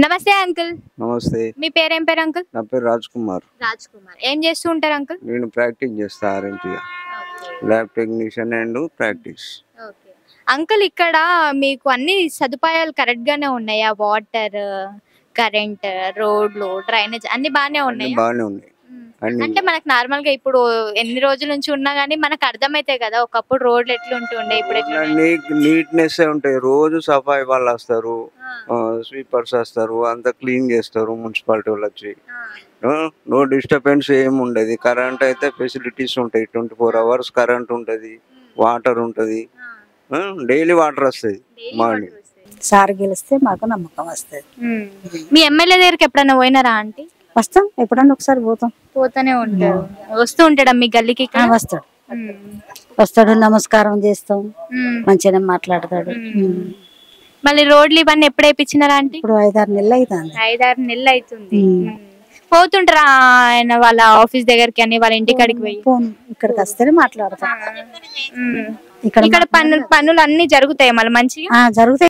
నమస్తే అంకుల్. నమస్తే. మీ పేరేం పేరు అంకుల్? నా పేరు రాజ్ కుమార్. రాజ్ కుమార్. ఏం చేస్తూ ఉంటారు అంకుల్? నేను ప్రాక్టీస్ చేస్తా ఆర్ఎంపీగా. Lab technician and practice. Okay uncle, ఇక్కడ మీకు అన్ని సదుపాయాలు కరెక్ట్ గానే ఉన్నాయా? వాటర్, కరెంట్, రోడ్లు, డ్రైనేజ్ అన్ని బాగానే ఉన్నాయి. బాగానే ఉన్నాయి. అంటే మనకు నార్మల్ గా ఇప్పుడు ఎన్ని రోజుల నుంచి ఉన్నా గానీ మనకు అర్థమైతే కదా ఒకప్పుడు రోడ్లు ఎట్లుంటుండే, ఇప్పుడు నీట్నెస్ ఉంటాయి. రోజు సఫాయి వాళ్ళు వస్తారు, స్వీపర్స్ వస్తారు, అంతా క్లీన్ చేస్తారు మున్సిపాలిటీ వాళ్ళు వచ్చి. నో డిస్టర్బెన్స్ ఏమి ఉండదు. కరెంట్ అయితే ఫెసిలిటీస్ ఉంటాయి, 24 hours కరెంట్ ఉంటుంది, వాటర్ ఉంటుంది, డైలీ వాటర్ వస్తుంది మార్నింగ్. సార్ గెలిస్తే మాకు నమ్మకం వస్తుంది. మీ ఎమ్మెల్యే దగ్గరికి ఎప్పుడైనా పోయినారా ఆంటీ? వస్తాం, ఎప్పుడన్నా ఒకసారి పోతానే ఉంటారు. వస్తూ ఉంటాడా మీ గల్లీకి? వస్తాడు, నమస్కారం చేస్తాం, మంచిగానే మాట్లాడతాడు. మళ్ళీ రోడ్లు ఇవన్నీ ఎప్పుడు వేయించినారా ఆంటీ? ఇప్పుడు 5-6 నెలలు అవుతుంది. 5-6 నెలలు అవుతుంది. పోతుంటారా ఆయన వాళ్ళ ఆఫీస్ దగ్గరికి అని, వాళ్ళ ఇంటి కాడికి పోయి? ఇక్కడికి వస్తేనే మాట్లాడతాం. ఇక్కడ పనులు అన్ని జరుగుతాయి మళ్ళీ మంచిగా జరుగుతాయి.